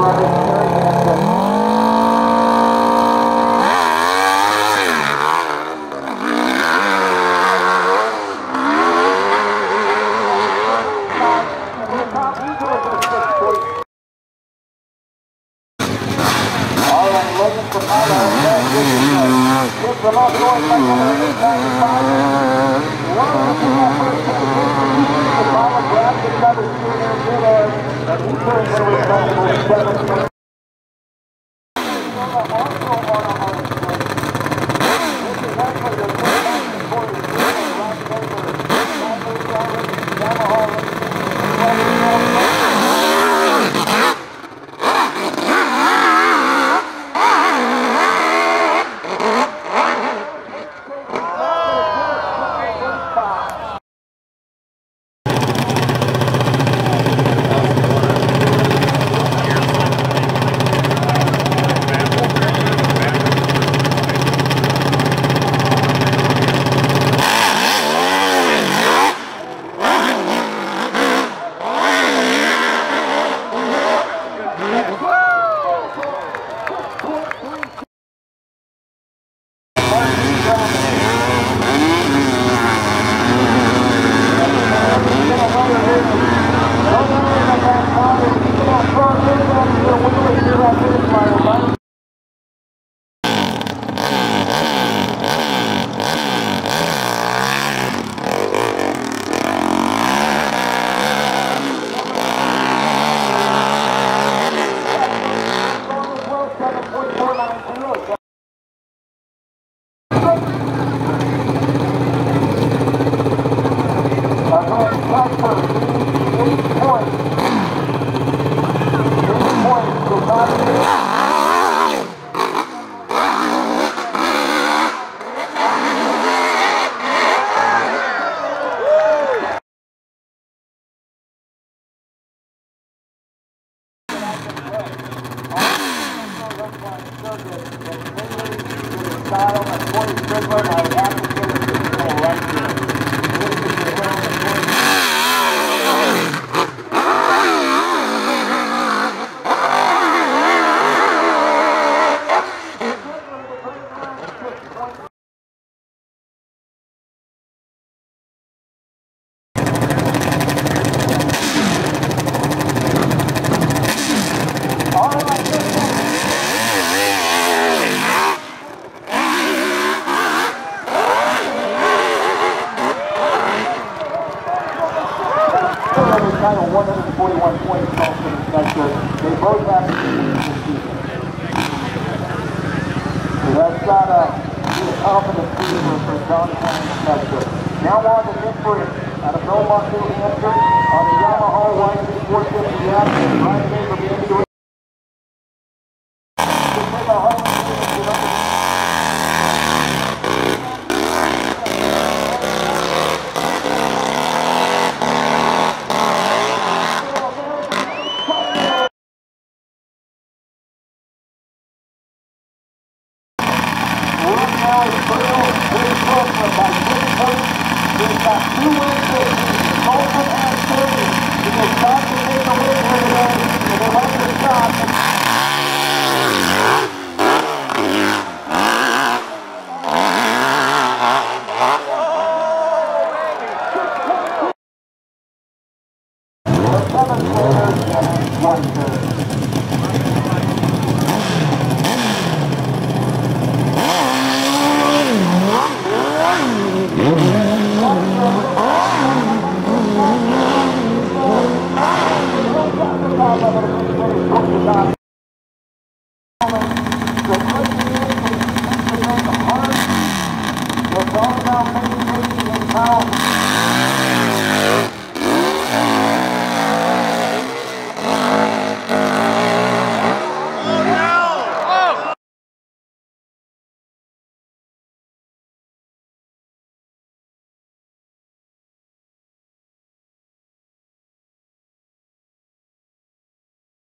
Title 141 points off to the sector. They both have to be this season. So that's got a confidence fever for John Wayne sector. Now on to Nick Britt out of Belmont, New Hampshire on the Yamaha YZ450 Raptor. Right name of the NBA. He's got 2 wins this season. Colton and 30. He will start to make a win here today. And they'll have to stop.